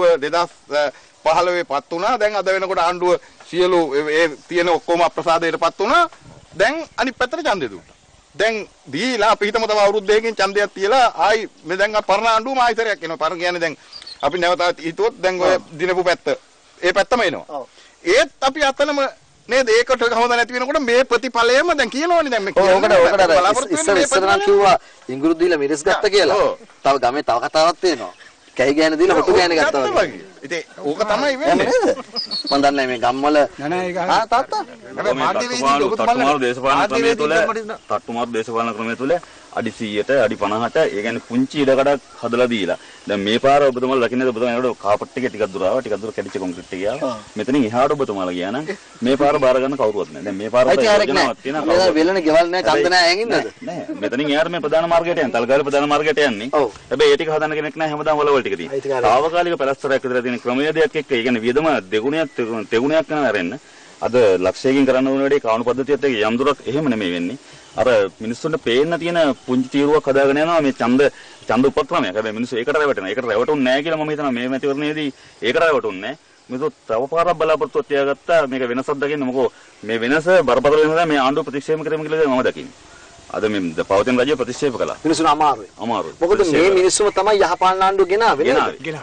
[SPEAKER 10] 2015 පත් වුණා. දැන් අද වෙනකොට ආණ්ඩුව සියලු ඒ තියෙන ඔක්කොම අප්‍රසාදයටපත් වුණා. දැන් අනිත් පැත්තට ඡන්දෙ දුන්නා. දැන් දීලා අපි හිතමු තව අවුරුදු දෙකකින් ඡන්දයක් තියලා ආයි මේ දැන් පරණ ආණ්ඩුවම ආයිතරයක් එනවා. පරණ කියන්නේ දැන් අපි නැවතත් හිතුවොත් දැන් ඔය දිනපු පැත්ත ඒ පැත්තම එනවා. ඒත් අපි අතනම නේද ඒකට හොඳ නැති වෙනකොට මේ ප්‍රතිඵලයම දැන් කියනවනේ දැන් මේ
[SPEAKER 1] කියන්නේ ඉස්සරහා කිව්වා ඉංගුරු දීලා මිරිස් ගත්ත කියලා. තව ගමේ තව කතාවක් තියෙනවා. කැහි ගෑන දීලා හොටු ගෑන ගත්තා වගේ.
[SPEAKER 10] ඉතින් ඕක තමයි වෙන්නේ.
[SPEAKER 1] මම දන්නේ මේ ගම්වල තාත්තා
[SPEAKER 2] හැබැයි මාධ්‍යවේදී ඔබතුමාලා දේශපාලන ක්‍රමය තුළ තට්ටුමාරු දේශපාලන ක්‍රමය තුළ අඩි 100ට අඩි 50ට ඒ කියන්නේ පුංචි ඉඩකඩක් හදලා දීලා දැන් මේ පාර ඔබතුමාලා දකින්නද ඔබතුමාලාට කාපට් එකේ ටිකක් දුර ආවා ටිකක් දුර කැඩිච්ච කොන්ක්‍රීට් එක ගියා මෙතනින් එහාට ඔබතුමාලා ගියා නම් මේ පාර බාර ගන්න කවුරුවත් නැහැ දැන් මේ පාර යෝජනාවක් තියෙනවා
[SPEAKER 1] වෙලනේ ගෙවල් නැහැ ඡන්ද නැහැ ඇඟින්නද
[SPEAKER 2] නෑ මෙතනින් එහාට මේ ප්‍රධාන මාර්ගයට යන තල්ගාල ප්‍රධාන මාර්ගයට යන්නේ හැබැයි ඒ ටික හදන්න කෙනෙක් නැහැ හැමදාම වලවල් ටික තියෙනවා తాවකාලික පැලස්තරයක් විතර තියෙන ක්‍රමවේදයක් එක්ක ඒ කියන්නේ වියදම දෙගුණයක් කරන ආරෙන්න අද ලක්ෂයකින් කරන්න ඕන වැඩේ කාණු පද්ධතියත් එක්ක යම් දුරක් එහෙම නෙමෙයි වෙන්නේ අර මිනිස්සුන්ට පේන්න තියෙන පුංචි තීරුවක් හදාගෙන යනවා මේ ඡන්ද උපක්‍රමයක්. හැබැයි මිනිස්සු ඒකට රැවටෙනවා. ඒකට රැවටුන්නේ නැහැ කියලා මම හිතනවා මේ මැතිවරණයේදී ඒකට රැවටුන්නේ නැහැ. මිනිස්සු තව පාරක් බලාපොරොත්තුවක් තියාගත්තා මේක වෙනසක් දකින්න මොකෝ මේ වෙනස බරපතල වෙනස මේ ආණ්ඩුව ප්‍රතික්ෂේප කරමු කියලා මම දකින්නේ. අද මේ පවතින රජය ප්‍රතික්ෂේප කළා.
[SPEAKER 1] මිනිස්සුන් අමාරුයි.
[SPEAKER 2] අමාරුයි.
[SPEAKER 1] මොකද මේ මිනිස්සුම තමයි යහපාලන ආණ්ඩුව ගෙනාවේ නේද?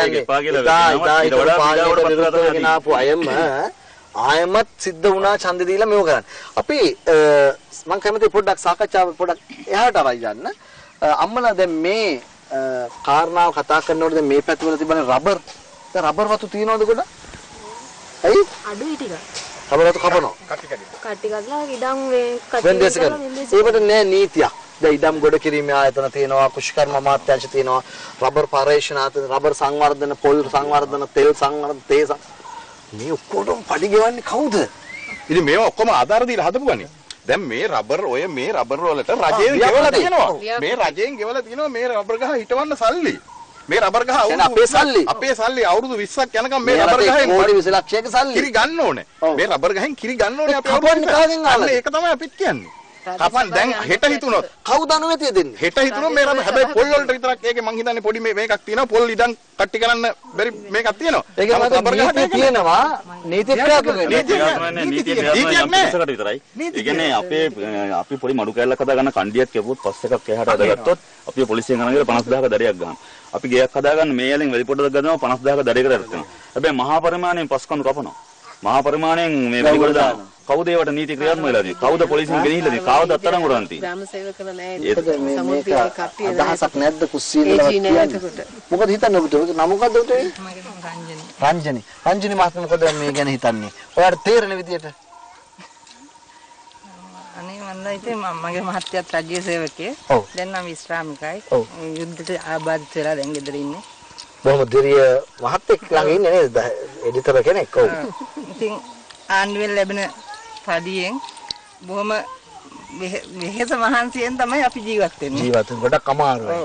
[SPEAKER 1] මම හිතන්නේ ආයමත් සිද්ධ වුණා ඡන්ද දීලා මේව කරන්න. අපි මම කැමති පොඩ්ඩක් සාකච්ඡාව පොඩ්ඩක් එහාට අරයි යන්න. අම්මලා දැන් මේ කාරණාව කතා කරනකොට දැන් මේ පැතිවල තිබෙන රබර් දැන් රබර් වතු තියනවද ගොඩ? ඇයි?
[SPEAKER 9] අඩුයි ටික.
[SPEAKER 1] රබර් වතු කපනවා.
[SPEAKER 9] කටි කඩලා ඉඩම් වේ
[SPEAKER 1] වෙන්දේශ කරනවා. ඒකට නෑ නීතියක්. දැන් ඉඩම් ගොඩ කිරීමේ ආයතන තියෙනවා, කුෂිකර්ම අමාත්‍යාංශ තියෙනවා, රබර් පර්යේෂණ ආයතන, රබර් සංවර්ධන, පොල් සංවර්ධන, තෙල් සංවර්ධන, තේ මේ ඔක්කොටම පඩි ගෙවන්නේ කවුද?
[SPEAKER 10] ඉතින් මේවා ඔක්කොම ආධාර දීලා හදපුවානේ. දැන් මේ රබර් වලට රජයෙන් ගෙවලා තියෙනවා. මේ රජයෙන් ගෙවලා තියෙනවා මේ රබර් ගහ හිටවන්න සල්ලි. මේ රබර් ගහ අපේ සල්ලි අවුරුදු 20ක් යනකම් මේ රබර් ගහෙන්
[SPEAKER 1] කෝටි 20 ලක්ෂයක සල්ලි
[SPEAKER 10] කිරි ගන්න ඕනේ. මේ රබර් ගහෙන් කිරි ගන්න ඕනේ අපි අවුරුදු කාගෙන් ආලා. ඒක තමයි අපිත් කියන්නේ. කපන් දැන් හෙට හිතුනොත්
[SPEAKER 1] කවුද අනුමැතිය දෙන්නේ?
[SPEAKER 10] හෙට හිතුනොත් මේ හැබැයි පොල් වලට විතරක් ඒකේ මං හිතන්නේ පොඩි මේකක් තියෙනවා පොල් ඉඩම් කට්ටි කරන්න බැරි මේකක් තියෙනවා.
[SPEAKER 1] ඒකේ මත නීතිය තියෙනවා. නීතිය ක්‍රියාත්මක
[SPEAKER 2] නීතියක් විතරයි. ඒ කියන්නේ අපි පොඩි මඩු කැලලක් හදාගන්න කණ්ඩියක් කියපුවොත් පස් එකක් එහාට හදාගත්තොත් අපි පොලිසියෙන් ගණන් කරලා 50000ක දඩයක් ගන්නවා. අපි ගෙයක් හදාගන්න මේ යලෙන් වැඩි පොඩක් ගන්නවා 50000ක දඩයකට අරගෙන. හැබැයි මහා පරිමාණයෙන් පස් කඳු කපනවා. මහා පරිමාණයෙන් මේ වැඩි කොට දානවා. කවුද ඒවට නීති ක්‍රියාත්මක වෙලා තියෙන්නේ? කවුද පොලිසියෙන් ගෙනිහිල්ලා තියෙන්නේ? කවුද අත්අඩංගුවට ගන්න තියෙන්නේ?
[SPEAKER 4] ග්‍රාම සේවකලා නැහැ. සමුද්‍රයේ කට්ටිය
[SPEAKER 1] අදහසක් නැද්ද කුස්සියේදලා කියන්නේ? මොකද හිතන්නේ ඔබට? නම මොකද්ද ඔබට? රංජනි. රංජනි මහත්මිය මොකද මේ ගැන හිතන්නේ? ඔයාලට තේරෙන විදියට?
[SPEAKER 7] අනේ මන්ද ඉතින් මගේ මහත්තයාත් රාජ්‍ය සේවකයෙක්. දැන් නම් විශ්‍රාමිකයි. යුද්ධයට ආබාධිත වෙලා දැන් ගෙදර ඉන්නේ.
[SPEAKER 1] බොහොම දිරිය මහත්තයෙක් ළඟ ඉන්නේ නේද? එඩිටර් කෙනෙක්. ඔව්.
[SPEAKER 7] ඉතින් ආණ්ඩුවෙන් ලැබෙන පඩියෙන් බොහොම වෙහෙස මහන්සියෙන් තමයි අපි ජීවත් වෙන්නේ.
[SPEAKER 1] ජීවත් වෙන්න ගොඩක් අමාරුයි.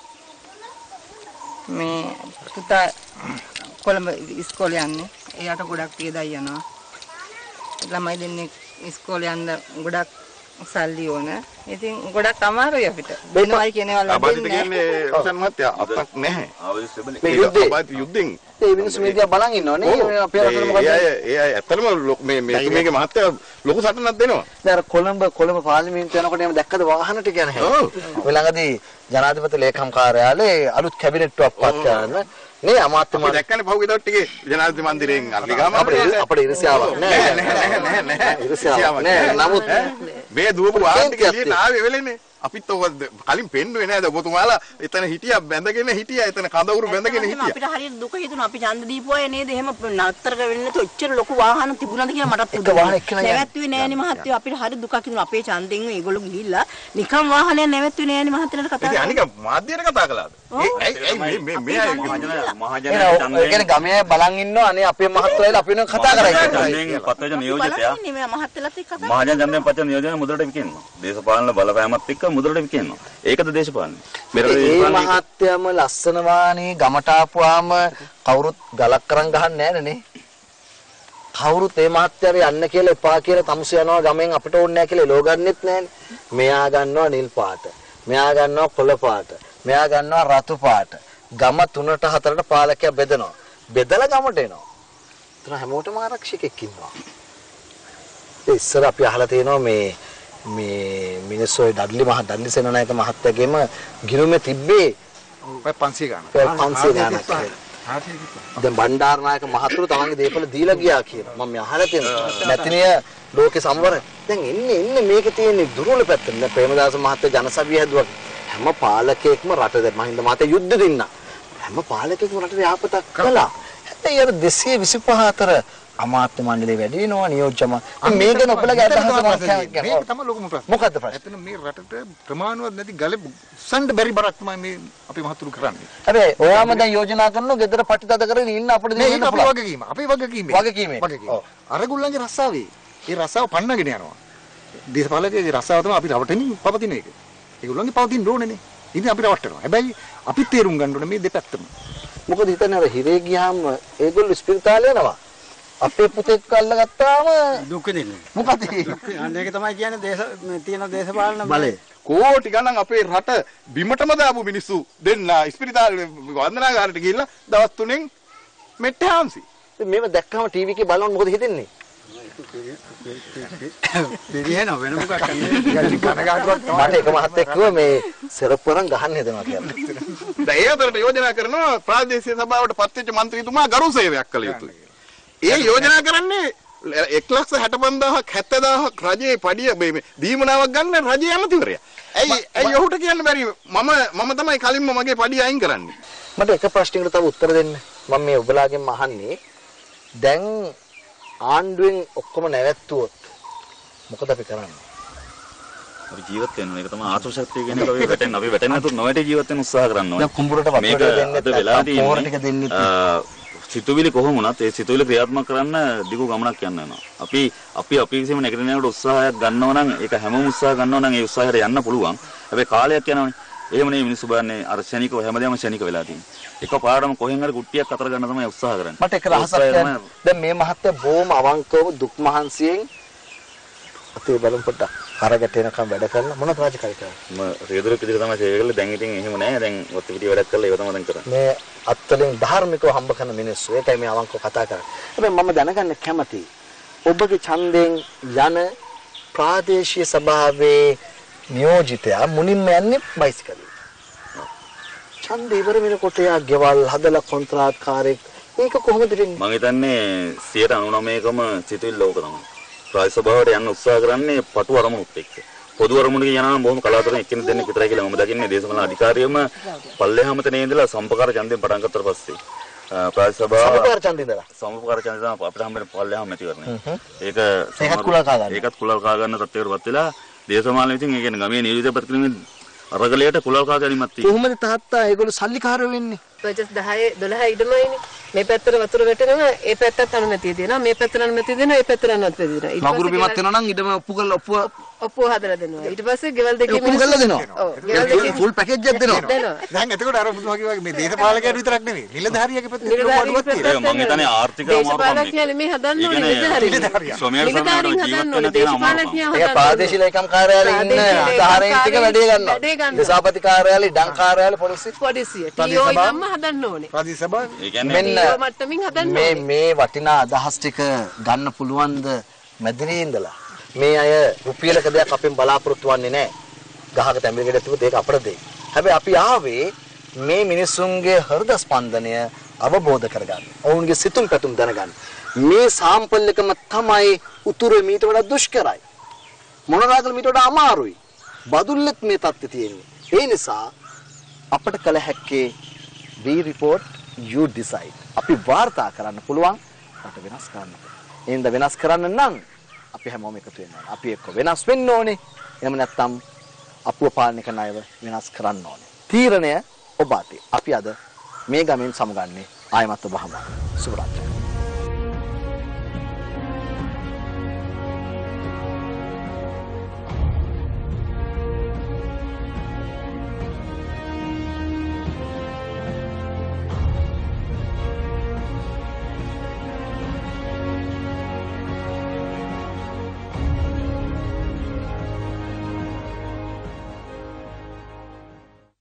[SPEAKER 7] මේ පුතා කොළඹ ඉස්කෝලේ යන්නේ. එයාට ගොඩක් පියදයි යනවා. ළමයි දෙන්නේ ඉස්කෝලේ යන්න ගොඩක් සල්ලි ඕන. ඉතින් ගොඩක් අමාරුයි අපිට. වෙනවයි කියනවා
[SPEAKER 10] ආබාධිත කියන්නේ ඔසන් මහත්තයා අපක් නැහැ.
[SPEAKER 1] මේ
[SPEAKER 10] යුද්ධෙන්
[SPEAKER 1] ඒ මිනිස්සු මේක බලන් ඉන්නවනේ. අපේ රටවල මොකද?
[SPEAKER 10] ඒ ඇත්තටම මේගේ මහත්තයා ලොකු සටනක් දෙනවා.
[SPEAKER 1] දැන් අර කොළඹ පාර්ලිමේන්තුව යනකොට එහෙම දැක්කද වාහන ටික යන හැම. ඔය ළඟදී ජනාධිපති ලේකම් කාර්යාලයේ අලුත් කැබිනට්ටුවක් පත් කරන නේ අමාත්‍යමා
[SPEAKER 10] දැක්කනේ පහුගිය දවස් ටිකේ ජනාධිපති මන්දිරයෙන් අරලි ගාම
[SPEAKER 1] අපේ ඉරිසියාවක් නෑ. ඉරිසියාවක් නෑ. නමුත්
[SPEAKER 10] මේ දුවපු වාහන ටික එළියට ආවේ වෙලෙන්නේ. අපිත් ඔක කලින් පෙන්නුවේ නෑද ඔබතුමාලා එතන හිටියා බැඳගෙන හිටියා එතන කඳවුරු බැඳගෙන හිටියා.
[SPEAKER 11] අපිට හරියට දුක හිතුණා අපි ඡන්ද දීපුවා නේද එහෙම නතර වෙන්නේ නැතුව එච්චර ලොකු වාහන තිබුණාද කියලා මටත් නැවැත්තුවේ නෑනේ මහත්තයෝ අපිට හරිය දුකක් හිතුණා අපේ ඡන්දෙන් ඒගොල්ලෝ ගිහිල්ලා නිකම් වාහනයක් නැවැත්තුවේ නෑනේ මහත්තයලට කතා කරා.
[SPEAKER 10] අනික මාධ්‍යයට කතා කළාද?
[SPEAKER 1] ඒ ගමේ බලන් ඉන්නවා අනේ අපේ මහත්තයලා අපි වෙන කතා කරා
[SPEAKER 2] ඡන්දෙන් පත්වෙච්ච නියෝජිතයා
[SPEAKER 11] මහත්තයලත් එක්ක කතා
[SPEAKER 2] මහජන ඡන්දෙන් පත්වෙච්ච නියෝජනය මුදලට විකිනවා. දේශපාලන බලපෑමත් එක්ක මුදලට විකිනවා. ඒකද දේශපාලනේ.
[SPEAKER 1] මේ මහත්තයම ලස්සන වානේ ගමට ආපුවාම කවුරුත් ගලක් කරන් ගහන්නේ නෑනේ. කවුරුත් මේ මහත්තයාට යන්න කියලා එපා කියලා තමුසු යනවා ගමෙන් අපිට ඕනේ නෑ කියලා ලෝගන්නෙත් නෑනේ. මෙයා ගන්නවා නිල් පාට. මෙයා ගන්නවා කොළ පාට. මෙයා ගන්නවා රතු පාට. ගම 3ට 4ට පාලකයා බෙදනවා. බෙදලා ගමට එනවා. ඒතර හැමෝටම ආරක්ෂකෙක් ඉන්නවා. ඒ ඉස්සර අපි අහලා තියෙනවා මේ මිනිස්සු ඩඩ්ලි සේනානායක මහත්තයාගේම ගිරුමේ තිබ්බේ
[SPEAKER 8] 500 ගානක්.
[SPEAKER 1] 500 ගානක්. දැන් බණ්ඩාරනායක මහතුරු තමන්ගේ දේපල දීලා ගියා කියලා මම අහලා තියෙනවා. නැතිනිය ලෝකේ සමවර. දැන් එන්නේ මේකේ තියෙන දුර්වල පැත්ත. දැන් ප්‍රේමදාස මහත්තයා ජනසභිය හැදුවා. හැම පාලකයෙක්ම රට මහින්ද මහත්තයා යුද්ධ දෙන්නා. හැම පාලකයෙක්ම රටට යාපතක් කළා. හැබැයි අර 225 අතර අමාත්‍ය මණ්ඩලේ වැඩි වෙනවා නියෝජ්‍යම. මේක නොබලගේ අදහස
[SPEAKER 8] මේක තමයි ලොකුම ප්‍රශ්නේ.
[SPEAKER 1] මොකද්ද ප්‍රශ්නේ?
[SPEAKER 8] එතන මේ රටට ප්‍රමාණවත් නැති ගල උස්සන්න බැරි බරක් තමයි මේ අපි මහතුරු කරන්නේ.
[SPEAKER 1] හැබැයි ඔයාම දැන් යෝජනා කරනවා ගෙදර පටි තද කරගෙන ඉන්න අපිට දෙන්න
[SPEAKER 8] පුළුවන්. අපේ වගකීම. අපේ වගකීම.
[SPEAKER 1] ඔව්.
[SPEAKER 8] අරගොල්ලන්ගේ රස්සාවේ. ඒ රස්සාව පන්නගෙන යනවා. දේශපාලකගේ රස්සාව තමයි අපි රවටෙනින් පවතින එක. ඒගොල්ලන්ගේ පවතින ඕනේනේ. ඉතින් අපි රවට්ටනවා. හැබැයි අපි තේරුම් ගන්න ඕනේ මේ දෙපැත්තම.
[SPEAKER 1] මොකද හිතන්නේ අර හිරේ ගියාම ඒගොල්ලෝ ස්පිරිතාලේ යනවා. අපේ පුතෙක් අල්ලගත්තාම
[SPEAKER 6] දුක දෙන්නේ.
[SPEAKER 1] මොකද
[SPEAKER 6] ඒක තමයි කියන්නේ තියෙන දේශපාලන
[SPEAKER 1] බලය.
[SPEAKER 10] කෝටි ගණන් අපේ රට බිමටම දාපු මිනිස්සු දෙන්න ස්පිරිතාලේ වන්දනාගාරයට ගිහිල්ලා දවස් 3න් මෙට්ට හාම්සි.
[SPEAKER 1] මේව දැක්කම ටීවී එකේ බලනකොට මොකද හිතෙන්නේ?
[SPEAKER 6] දෙවියන වෙන මොකක්
[SPEAKER 1] මට එක මහත්තයෙක් කිව්වා මේ සෙරප්පරන් ගහන්න හදනවා කියලා.
[SPEAKER 10] දැන් ඒ අතරට යෝජනා කරනවා ප්‍රාදේශීය සභාවට පත්වෙච්ච മന്ത്രിතුමා ගරු සේවයක් කළ යුතුයි. ඒ යෝජනා කරන්නේ 1,65,000ක් 70,000ක් රජයේ පඩිය මේ දීමනාවක් ගන්න රජයේ ඇමතිවරයා. ඇයි ඔහුට කියන්න බැරි මම තමයි කලින්ම මගේ පඩිය අයින් කරන්නේ.
[SPEAKER 1] මට එක ප්‍රශ්නයකට තව උත්තර දෙන්න. මම මේ ඔබලාගෙන් අහන්නේ දැන් ආණ්ඩුවෙන් ඔක්කොම නැවැත්තුවොත් මොකද අපි කරන්නේ?
[SPEAKER 2] අපි ජීවත් වෙනවා. ඒක තමයි ආත්ම ශක්තිය කියන එක අපි වැටෙන්නේ නැතුව නොවැටි ජීවත් වෙන්න උත්සාහ කරන්න ඕනේ.
[SPEAKER 1] දැන් කුඹුරට වතුර දෙන්නේ
[SPEAKER 2] සිතුවිලි කොහොම වුණත් ඒ සිතුවිලි ක්‍රියාත්මක කරන්න දිගු ගමනක් යන්න වෙනවා. අපි විසීම නැගිටින යනකොට උත්සාහයක් ගන්නවා නම් ඒක හැමෝම උත්සාහ ගන්නවා නම් ඒ උත්සාහයට යන්න පුළුවන්. හැබැයි කාලයක් යනවනේ. එහෙම නෙවෙයි මිනිස්සු බලන්නේ අර ශනිකව හැමදේම ශනික වෙලා තියෙනවා. එක පාරම කොහෙන් හරි කුට්ටියක් අතර ගන්න තමයි උත්සාහ කරන්නේ.
[SPEAKER 1] මට එක රහසක් කියන්න. දැන් මේ මහත්තයා බොහොම අවංකවම දුක් මහන්සියෙන් අතේ බලන් පොඩ්ඩක් කරකට එනකම් වැඩ කරලා මොනවද රාජකාරී කරන්නේ?
[SPEAKER 2] මම රියදුරක් විදිහට තමයි සේවය කළේ. දැන් ඉතින් එහෙම නැහැ. දැන් ඔත් පිටි වැඩක් කරලා ඒක තමයි දැන් කරන්නේ.
[SPEAKER 1] මේ අත්වලින් ධාර්මිකව හම්බ කරන මිනිස්සු. ඒකයි මේ අවංකව කතා කරන්නේ. හැබැයි මම දැනගන්න කැමතියි. ඔබගේ ඡන්දයෙන් යන ප්‍රාදේශීය සභාවේ නියෝජිතයා මුලින්ම යන්නේ බයිසිකලෙන්. ඡන්ද ඉවර වෙනකොට යා ගෙවල් හදලා කොන්ත්‍රාත්කාරයෙක් ඒක කොහොමද වෙන්නේ?
[SPEAKER 2] මම හිතන්නේ 99%කම සිතුවිල්ල ඕක තමයි. ප්‍රාදේශීය සභාවට යන්න උත්සාහ කරන්නේ පටු අරමුණුත් එක්ක. පොදු අරමුණක යනවා නම් බොහොම කලාතුරකින් එක්කෙනෙක් දෙන්නෙක් විතරයි කියලා මම දකින්නේ. දේශපාලන අධිකාරියම පල්ලේහාම තැනේ ඉඳලා සම්පකාර ඡන්දයෙන් පටන් ගත්තට පස්සේ ප්‍රාදේශීය සභාව
[SPEAKER 1] සම්පකාර ඡන්දේ ඉඳලා
[SPEAKER 2] සම්පකාර ඡන්දේ තමයි අපිට හම්බෙන්නේ පල්ලේහාම මැතිවරණය.
[SPEAKER 1] ඒකත් කුලල් කා ගන්න.
[SPEAKER 2] ඒකත් කුලල් කා ගන්න තත්ත්වයකටපත් වෙලා දේශපාලන විසින් ඒ කියන්නේ ගමේ නියෝජිතපත් කිරීමේ අරගලයට කුලල් කා ගැනීමක් තියෙනවා.
[SPEAKER 1] කොහොමද තාත්තා ඒගොල්ලෝ සල්ලිකාරයෝ වෙන්නේ?
[SPEAKER 4] ප්‍රොජෙක්ට් 10 12 ඉදමයිනේ. මේ පැත්තට වතුර වැටෙනවා ඒ පැත්තට අනුමැතිය දෙනවා මේ පැත්තට අනුමැතිය දෙනවා ඒ පැත්තට අනුමැතිය දෙනවා.
[SPEAKER 1] නගුරු බිමක් වෙනවා නම් ඉදම ඔප්පු කරලා
[SPEAKER 4] ඔප්පුව හදලා දෙනවා. ඊට පස්සේ ගෙවල් දෙකේ
[SPEAKER 1] ඔප්පු කරලා දෙනවා.
[SPEAKER 4] ඔව් ගෙවල් දෙකේ
[SPEAKER 1] ෆුල් පැකේජ් එකක් දෙනවා.
[SPEAKER 8] දැන් එතකොට අර මුතුමා කිව්වා මේ දේශපාලකයන් විතරක් නෙවෙයි නිලධාරියාගේ පැත්තේ ලොකුවටවත් තියෙනවා.
[SPEAKER 2] මම හිතන්නේ ආර්ථික
[SPEAKER 4] දේශපාලකයන් නෙමෙයි හදන්න ඕනේ නිලධාරියා.
[SPEAKER 2] ස්වමේල් ජීවත් වෙන
[SPEAKER 4] දේශපාලකයන්
[SPEAKER 1] ඒක ප්‍රාදේශීය ලේකම් කාර්යාලයේ ඉන්න අධාරයෙන් ටික වැඩේ ගන්නවා. දිසාපති කාර්යාලය, ඩං කාර්යාලය, පොලිසිය.
[SPEAKER 4] ටීఓ ඉදම්ම හදන්න ඕනේ.
[SPEAKER 8] ප්‍රාදේශීය සභාව
[SPEAKER 2] ඒ කියන්නේ
[SPEAKER 4] මට්ටමින් හදන්න ඕනේ.
[SPEAKER 1] මේ වටිනා අදහස් ටික ගන්න පුළුවන්ද මැදිරියේ ඉඳලා? මේ අය රුපියලක දෙයක් අපෙන් බලාපොරොත්තු වෙන්නේ නැහැ. ගහක තැඹිලි ගෙඩ තිබුත් ඒක අපට දෙයි. හැබැයි අපි ආවේ මේ මිනිසුන්ගේ හෘද ස්පන්දනය අවබෝධ කරගන්න. ඔවුන්ගේ සිතුම් පැතුම් දැනගන්න. මේ සාම්පල් එකම තමයි උතුරේ මීට වඩා දුෂ්කරයි. මොනරාගල මීට වඩා අමාරුයි. බදුල්ලෙත් මේ තත්ත්වය තියෙන්නේ. ඒ නිසා අපට කළ හැක්කේ we report you decide. අපි වාර්තා කරන්න පුළුවන් රට වෙනස් කරන්න. එහෙනම් වෙනස් කරන්න නම් අපි හැමෝම එකතු වෙන්න ඕනේ. අපි එක්ක වෙනස් වෙන්න ඕනේ. එහෙම නැත්නම් අපුව පාලනය කරන අයව වෙනස් කරන්න ඕනේ. තීරණය ඔබ අතේ. අපි අද මේ ගමෙන් සමුගන්නේ ආයමත් ඔබ හමුවා. සුබ රාත්‍රියක්.